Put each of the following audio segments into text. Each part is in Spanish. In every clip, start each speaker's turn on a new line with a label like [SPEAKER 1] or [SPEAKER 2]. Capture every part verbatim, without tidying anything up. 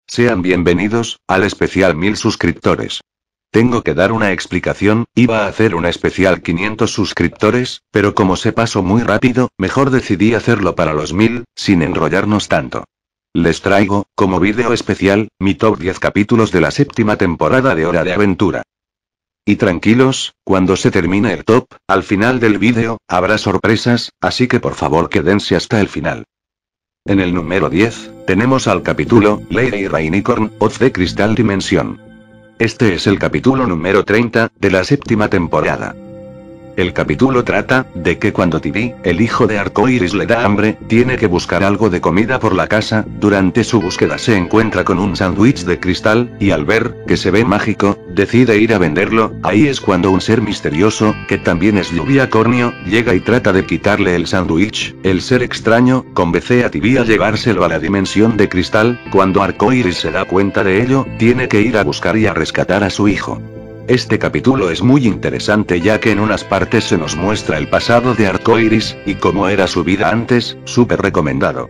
[SPEAKER 1] Sean bienvenidos al especial mil suscriptores. Tengo que dar una explicación, iba a hacer una especial quinientos suscriptores, pero como se pasó muy rápido, mejor decidí hacerlo para los mil, sin enrollarnos tanto. Les traigo, como vídeo especial, mi top diez capítulos de la séptima temporada de Hora de Aventura. Y tranquilos, cuando se termine el top, al final del vídeo, habrá sorpresas, así que por favor quédense hasta el final. En el número diez, tenemos al capítulo, Lady Rainicorn, of the Crystal Dimension. Este es el capítulo número treinta, de la séptima temporada. El capítulo trata, de que cuando Tibi, el hijo de Arcoiris, le da hambre, tiene que buscar algo de comida por la casa. Durante su búsqueda se encuentra con un sándwich de cristal, y al ver, que se ve mágico, decide ir a venderlo. Ahí es cuando un ser misterioso, que también es Lluvia Cornio, llega y trata de quitarle el sándwich. El ser extraño, convence a Tibi a llevárselo a la dimensión de cristal. Cuando Arcoiris se da cuenta de ello, tiene que ir a buscar y a rescatar a su hijo. Este capítulo es muy interesante ya que en unas partes se nos muestra el pasado de Arcoiris, y cómo era su vida antes, súper recomendado.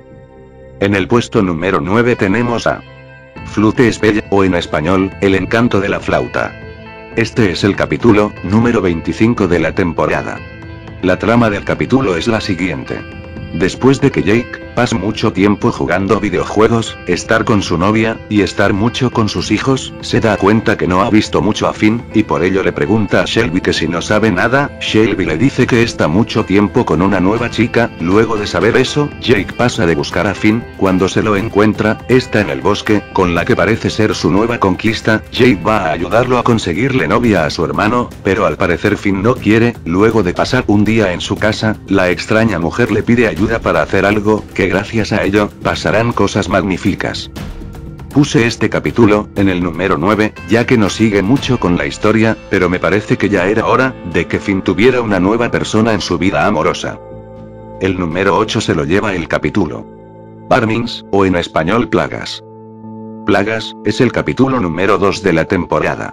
[SPEAKER 1] En el puesto número nueve tenemos a Flute Espella, o en español, El encanto de la flauta. Este es el capítulo número veinticinco de la temporada. La trama del capítulo es la siguiente. Después de que Jake pase mucho tiempo jugando videojuegos, estar con su novia, y estar mucho con sus hijos, se da cuenta que no ha visto mucho a Finn, y por ello le pregunta a Shelby que si no sabe nada. Shelby le dice que está mucho tiempo con una nueva chica. Luego de saber eso, Jake pasa de buscar a Finn. Cuando se lo encuentra, está en el bosque, con la que parece ser su nueva conquista. Jake va a ayudarlo a conseguirle novia a su hermano, pero al parecer Finn no quiere. Luego de pasar un día en su casa, la extraña mujer le pide ayuda para hacer algo, que gracias a ello, pasarán cosas magníficas. Puse este capítulo, en el número nueve, ya que no sigue mucho con la historia, pero me parece que ya era hora, de que Finn tuviera una nueva persona en su vida amorosa. El número ocho se lo lleva el capítulo Barmings, o en español Plagas. Plagas, es el capítulo número dos de la temporada.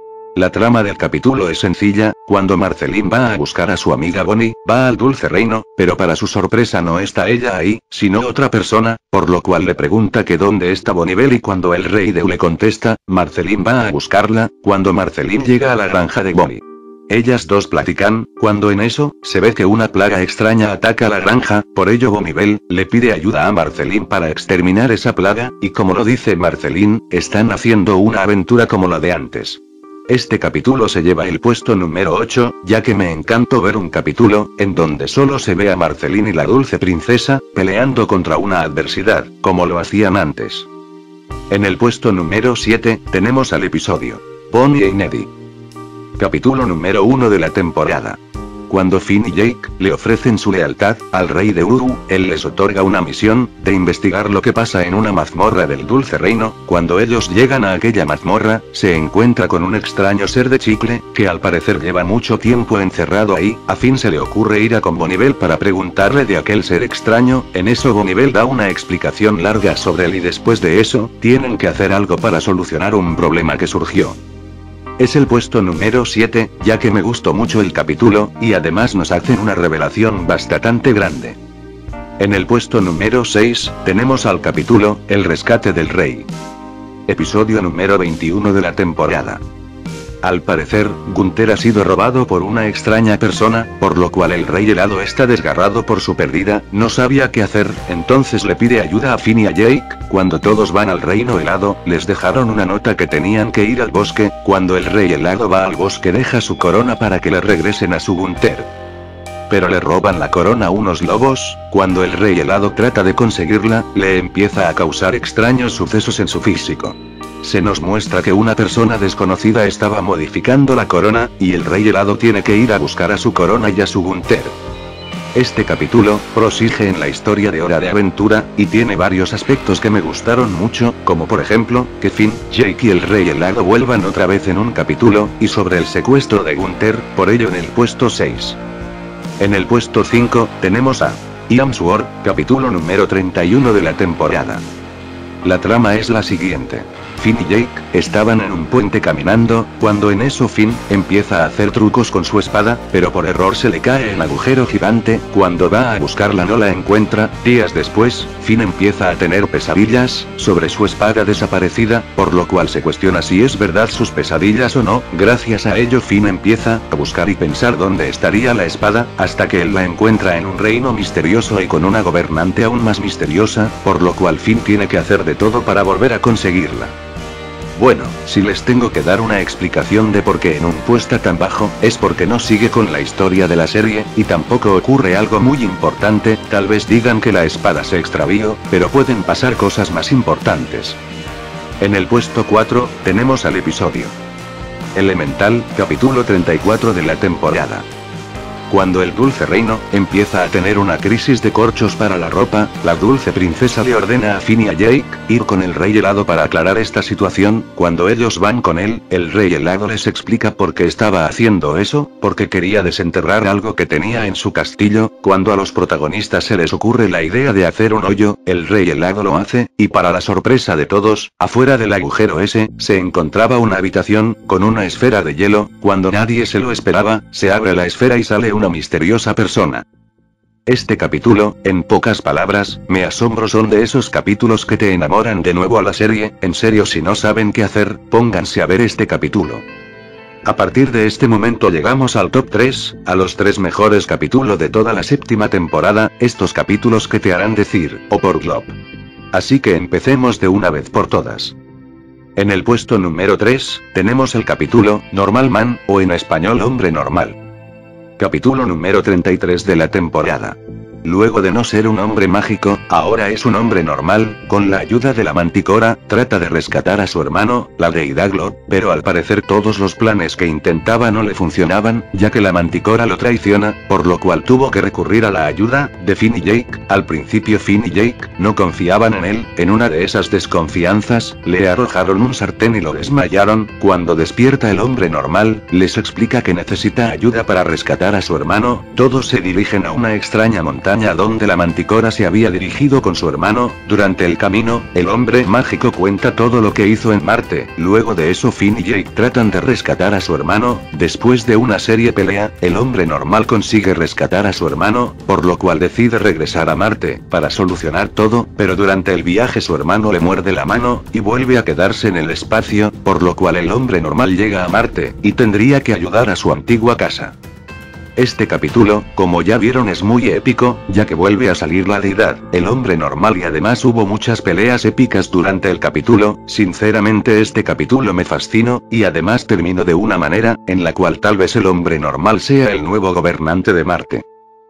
[SPEAKER 1] La trama del capítulo es sencilla. Cuando Marceline va a buscar a su amiga Bonnie, va al Dulce Reino, pero para su sorpresa no está ella ahí, sino otra persona, por lo cual le pregunta que dónde está Bonibel, y cuando el rey Deu le contesta, Marceline va a buscarla. Cuando Marceline llega a la granja de Bonnie, ellas dos platican. Cuando en eso, se ve que una plaga extraña ataca la granja, por ello Bonibel le pide ayuda a Marceline para exterminar esa plaga, y como lo dice Marceline, están haciendo una aventura como la de antes. Este capítulo se lleva el puesto número ocho, ya que me encantó ver un capítulo, en donde solo se ve a Marceline y la dulce princesa, peleando contra una adversidad, como lo hacían antes. En el puesto número siete, tenemos al episodio Bonnie y Neddy. Capítulo número uno de la temporada. Cuando Finn y Jake le ofrecen su lealtad al rey de Uru, él les otorga una misión, de investigar lo que pasa en una mazmorra del Dulce Reino. Cuando ellos llegan a aquella mazmorra, se encuentra con un extraño ser de chicle, que al parecer lleva mucho tiempo encerrado ahí. A Finn se le ocurre ir a con Bonibel para preguntarle de aquel ser extraño. En eso Bonibel da una explicación larga sobre él, y después de eso, tienen que hacer algo para solucionar un problema que surgió. Es el puesto número siete, ya que me gustó mucho el capítulo, y además nos hacen una revelación bastante grande. En el puesto número seis, tenemos al capítulo, El rescate del rey. Episodio número veintiuno de la temporada. Al parecer, Gunther ha sido robado por una extraña persona, por lo cual el rey helado está desgarrado por su pérdida, no sabía qué hacer, entonces le pide ayuda a Finn y a Jake. Cuando todos van al reino helado, les dejaron una nota que tenían que ir al bosque. Cuando el rey helado va al bosque, deja su corona para que le regresen a su Gunther. Pero le roban la corona a unos lobos. Cuando el rey helado trata de conseguirla, le empieza a causar extraños sucesos en su físico. Se nos muestra que una persona desconocida estaba modificando la corona, y el rey helado tiene que ir a buscar a su corona y a su Gunther. Este capítulo prosigue en la historia de Hora de Aventura, y tiene varios aspectos que me gustaron mucho, como por ejemplo, que Finn, Jake y el rey helado vuelvan otra vez en un capítulo, y sobre el secuestro de Gunther, por ello en el puesto seis. En el puesto cinco, tenemos a Ian Sword, capítulo número treinta y uno de la temporada. La trama es la siguiente. Finn y Jake estaban en un puente caminando, cuando en eso Finn empieza a hacer trucos con su espada, pero por error se le cae el agujero gigante. Cuando va a buscarla no la encuentra. Días después, Finn empieza a tener pesadillas sobre su espada desaparecida, por lo cual se cuestiona si es verdad sus pesadillas o no. Gracias a ello Finn empieza a buscar y pensar dónde estaría la espada, hasta que él la encuentra en un reino misterioso y con una gobernante aún más misteriosa, por lo cual Finn tiene que hacer de todo para volver a conseguirla. Bueno, si les tengo que dar una explicación de por qué en un puesto tan bajo, es porque no sigue con la historia de la serie, y tampoco ocurre algo muy importante. Tal vez digan que la espada se extravió, pero pueden pasar cosas más importantes. En el puesto cuatro, tenemos al episodio Elemental, capítulo treinta y cuatro de la temporada. Cuando el Dulce Reino empieza a tener una crisis de corchos para la ropa, la Dulce Princesa le ordena a Finn y a Jake ir con el Rey Helado para aclarar esta situación. Cuando ellos van con él, el Rey Helado les explica por qué estaba haciendo eso, porque quería desenterrar algo que tenía en su castillo. Cuando a los protagonistas se les ocurre la idea de hacer un hoyo, el Rey Helado lo hace, y para la sorpresa de todos, afuera del agujero ese, se encontraba una habitación, con una esfera de hielo. Cuando nadie se lo esperaba, se abre la esfera y sale un una misteriosa persona. Este capítulo, en pocas palabras, me asombro, son de esos capítulos que te enamoran de nuevo a la serie. En serio, si no saben qué hacer, pónganse a ver este capítulo. A partir de este momento llegamos al top tres, a los tres mejores capítulos de toda la séptima temporada, estos capítulos que te harán decir, oh por Glob. Así que empecemos de una vez por todas. En el puesto número tres, tenemos el capítulo, Normal Man, o en español Hombre Normal. Capítulo número treinta y tres de la temporada. Luego de no ser un hombre mágico, ahora es un hombre normal. Con la ayuda de la Manticora, trata de rescatar a su hermano, la deidad Glob, pero al parecer todos los planes que intentaba no le funcionaban, ya que la Manticora lo traiciona, por lo cual tuvo que recurrir a la ayuda de Finn y Jake. Al principio Finn y Jake no confiaban en él. En una de esas desconfianzas, le arrojaron un sartén y lo desmayaron. Cuando despierta el hombre normal, les explica que necesita ayuda para rescatar a su hermano. Todos se dirigen a una extraña montaña donde la Manticora se había dirigido con su hermano. Durante el camino, el hombre mágico cuenta todo lo que hizo en Marte. Luego de eso Finn y Jake tratan de rescatar a su hermano. Después de una serie pelea, el hombre normal consigue rescatar a su hermano, por lo cual decide regresar a Marte, para solucionar todo, pero durante el viaje su hermano le muerde la mano, y vuelve a quedarse en el espacio, por lo cual el hombre normal llega a Marte, y tendría que ayudar a su antigua casa. Este capítulo, como ya vieron, es muy épico, ya que vuelve a salir la deidad, el hombre normal, y además hubo muchas peleas épicas durante el capítulo. Sinceramente este capítulo me fascinó, y además terminó de una manera, en la cual tal vez el hombre normal sea el nuevo gobernante de Marte.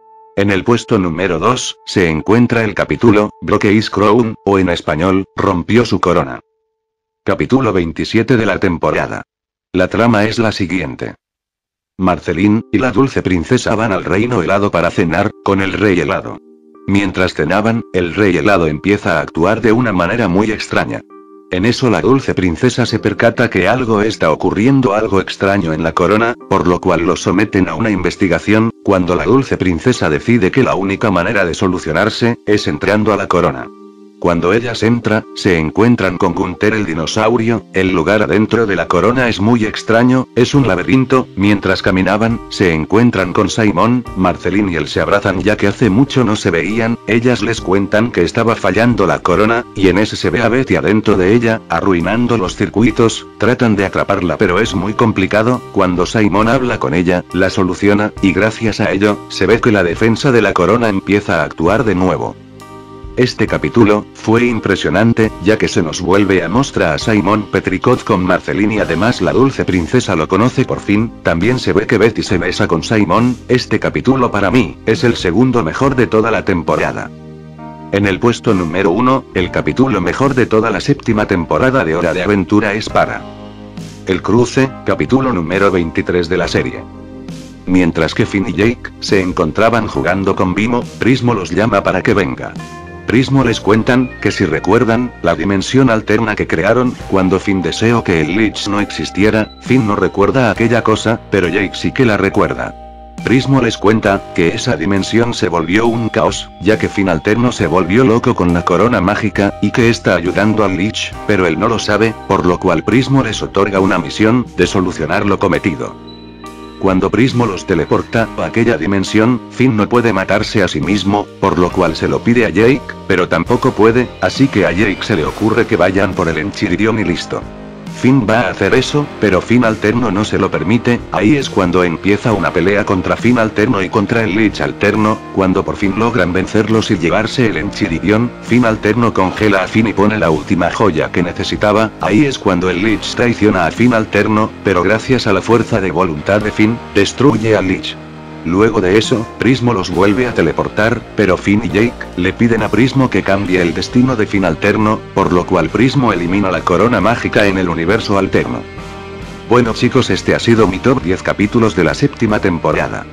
[SPEAKER 1] En el puesto número dos, se encuentra el capítulo, Broke his crown, o en español, rompió su corona. Capítulo veintisiete de la temporada. La trama es la siguiente. Marceline y la Dulce Princesa van al Reino Helado para cenar con el Rey Helado. Mientras cenaban, el Rey Helado empieza a actuar de una manera muy extraña. En eso la Dulce Princesa se percata que algo está ocurriendo, algo extraño en la corona, por lo cual lo someten a una investigación. Cuando la Dulce Princesa decide que la única manera de solucionarse es entrando a la corona. Cuando ellas entran, se encuentran con Gunther el dinosaurio. El lugar adentro de la corona es muy extraño, es un laberinto. Mientras caminaban, se encuentran con Simon. Marceline y él se abrazan ya que hace mucho no se veían. Ellas les cuentan que estaba fallando la corona, y en ese se ve a Betty adentro de ella, arruinando los circuitos. Tratan de atraparla pero es muy complicado. Cuando Simon habla con ella, la soluciona, y gracias a ello, se ve que la defensa de la corona empieza a actuar de nuevo. Este capítulo fue impresionante, ya que se nos vuelve a mostrar a Simon Petricot con Marceline y además la Dulce Princesa lo conoce por fin. También se ve que Betty se besa con Simon. Este capítulo para mí es el segundo mejor de toda la temporada. En el puesto número uno, el capítulo mejor de toda la séptima temporada de Hora de Aventura es para El Cruce, capítulo número veintitrés de la serie. Mientras que Finn y Jake se encontraban jugando con Bimo, Prismo los llama para que venga. Prismo les cuentan que si recuerdan, la dimensión alterna que crearon, cuando Finn deseó que el Lich no existiera, Finn no recuerda aquella cosa, pero Jake sí que la recuerda. Prismo les cuenta que esa dimensión se volvió un caos, ya que Fin Alterno se volvió loco con la corona mágica, y que está ayudando al Lich, pero él no lo sabe, por lo cual Prismo les otorga una misión, de solucionar lo cometido. Cuando Prismo los teleporta a aquella dimensión, Fin no puede matarse a sí mismo, por lo cual se lo pide a Jake, pero tampoco puede, así que a Jake se le ocurre que vayan por el Enchiridion y listo. Fin va a hacer eso, pero Fin Alterno no se lo permite, ahí es cuando empieza una pelea contra Fin Alterno y contra el Lich Alterno, cuando por fin logran vencerlos y llevarse el Enchiridion, Fin Alterno congela a Fin y pone la última joya que necesitaba, ahí es cuando el Lich traiciona a Fin Alterno, pero gracias a la fuerza de voluntad de Fin, destruye al Lich. Luego de eso, Prismo los vuelve a teleportar, pero Fin y Jake le piden a Prismo que cambie el destino de Fin Alterno, por lo cual Prismo elimina la corona mágica en el universo alterno. Bueno chicos, este ha sido mi top diez capítulos de la séptima temporada.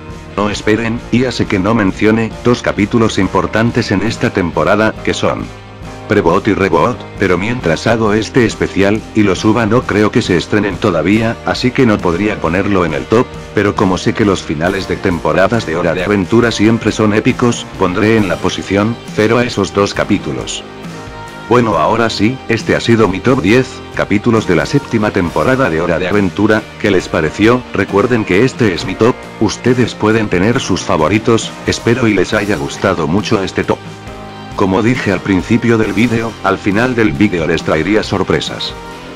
[SPEAKER 1] No esperen, y hace que no mencione dos capítulos importantes en esta temporada, que son Prebot y Rebot, pero mientras hago este especial, y lo suba no creo que se estrenen todavía, así que no podría ponerlo en el top, pero como sé que los finales de temporadas de Hora de Aventura siempre son épicos, pondré en la posición cero a esos dos capítulos. Bueno, ahora sí, este ha sido mi top diez capítulos de la séptima temporada de Hora de Aventura. ¿Qué les pareció? Recuerden que este es mi top, ustedes pueden tener sus favoritos, espero y les haya gustado mucho este top. Como dije al principio del vídeo, al final del vídeo les traería sorpresas.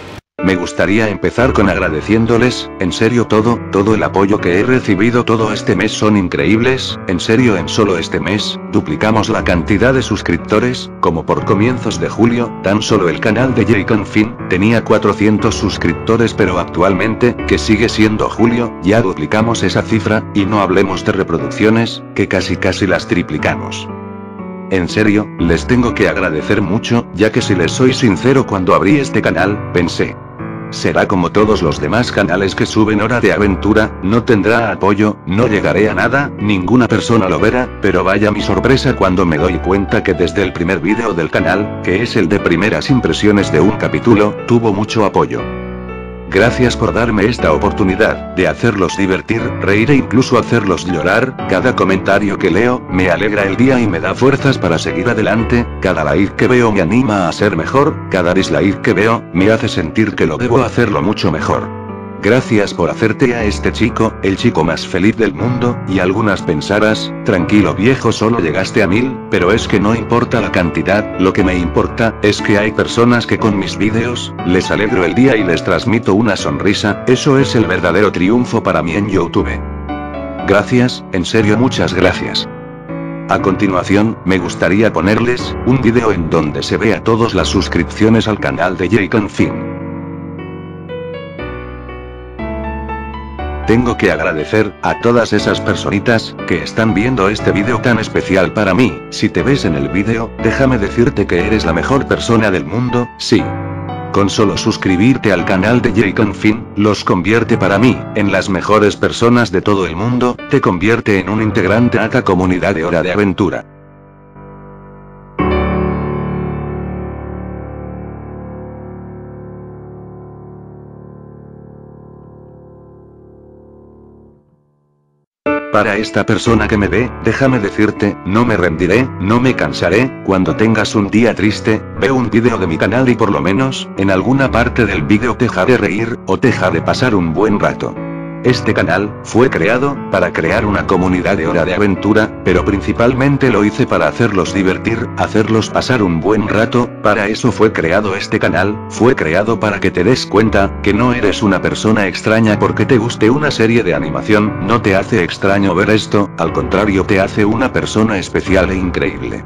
[SPEAKER 1] Me gustaría empezar con agradeciéndoles, en serio todo, todo el apoyo que he recibido todo este mes son increíbles, en serio en solo este mes, duplicamos la cantidad de suscriptores, como por comienzos de julio, tan solo el canal de Jake and Fin, tenía cuatrocientos suscriptores pero actualmente, que sigue siendo julio, ya duplicamos esa cifra, y no hablemos de reproducciones, que casi casi las triplicamos. En serio, les tengo que agradecer mucho, ya que si les soy sincero cuando abrí este canal, pensé, será como todos los demás canales que suben Hora de Aventura, no tendrá apoyo, no llegaré a nada, ninguna persona lo verá, pero vaya mi sorpresa cuando me doy cuenta que desde el primer vídeo del canal, que es el de primeras impresiones de un capítulo, tuvo mucho apoyo. Gracias por darme esta oportunidad, de hacerlos divertir, reír e incluso hacerlos llorar, cada comentario que leo, me alegra el día y me da fuerzas para seguir adelante, cada like que veo me anima a ser mejor, cada dislike que veo, me hace sentir que lo debo hacerlo mucho mejor. Gracias por hacerte a este chico, el chico más feliz del mundo, y algunas pensarás, tranquilo viejo solo llegaste a mil, pero es que no importa la cantidad, lo que me importa, es que hay personas que con mis vídeos, les alegro el día y les transmito una sonrisa, eso es el verdadero triunfo para mí en YouTube. Gracias, en serio muchas gracias. A continuación, me gustaría ponerles, un vídeo en donde se vea todas las suscripciones al canal de Jake and Fin. Tengo que agradecer a todas esas personitas que están viendo este vídeo tan especial para mí. Si te ves en el vídeo, déjame decirte que eres la mejor persona del mundo, sí. Con solo suscribirte al canal de Jake and Fin, los convierte para mí, en las mejores personas de todo el mundo, te convierte en un integrante a la comunidad de Hora de Aventura. Para esta persona que me ve, déjame decirte, no me rendiré, no me cansaré, cuando tengas un día triste, ve un vídeo de mi canal y por lo menos, en alguna parte del vídeo te haré reír, o te haré pasar un buen rato. Este canal, fue creado, para crear una comunidad de Hora de Aventura, pero principalmente lo hice para hacerlos divertir, hacerlos pasar un buen rato, para eso fue creado este canal, fue creado para que te des cuenta, que no eres una persona extraña porque te guste una serie de animación, no te hace extraño ver esto, al contrario te hace una persona especial e increíble.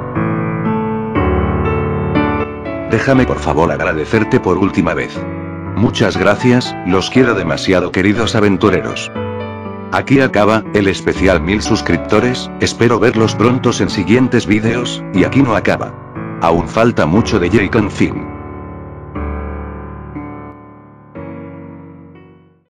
[SPEAKER 1] Déjame por favor agradecerte por última vez. Muchas gracias, los quiero demasiado queridos aventureros. Aquí acaba, el especial mil suscriptores, espero verlos prontos en siguientes vídeos, y aquí no acaba. Aún falta mucho de Jake and Finn.